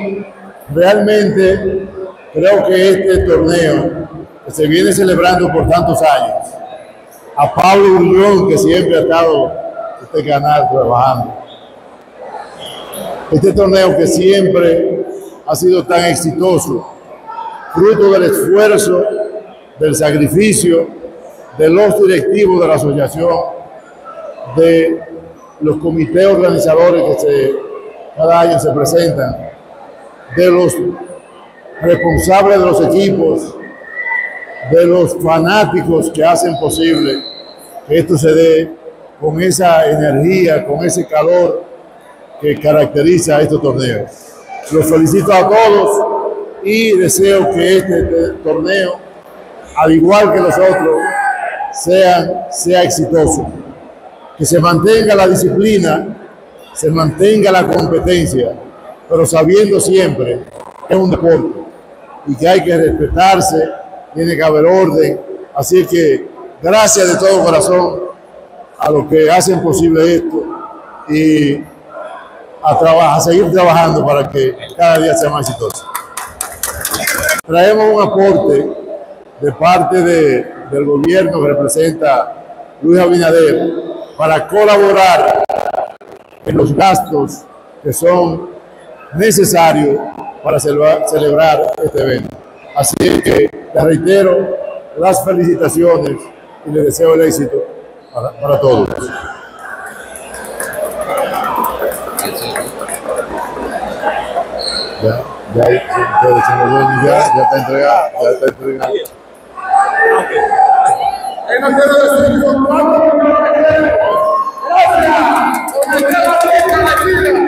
realmente creo que este torneo que se viene celebrando por tantos años, a Pablo Grullón, que siempre ha estado en este canal trabajando, este torneo que siempre ha sido tan exitoso, fruto del esfuerzo, del sacrificio de los directivos de la asociación, de los comités organizadores que cada año se presentan, de los responsables de los equipos, de los fanáticos que hacen posible que esto se dé con esa energía, con ese calor que caracteriza a estos torneos. Los felicito a todos y deseo que este torneo, al igual que los otros, sea exitoso. Que se mantenga la disciplina, se mantenga la competencia, pero sabiendo siempre que es un deporte y que hay que respetarse, tiene que haber orden. Así que gracias de todo corazón a los que hacen posible esto y a seguir trabajando para que cada día sea más exitoso. Traemos un aporte de parte del gobierno que representa Luis Abinader para colaborar en los gastos que son necesarios para celebrar este evento. Así que les reitero las felicitaciones y les deseo el éxito para todos. Ya está entregado, Gracias.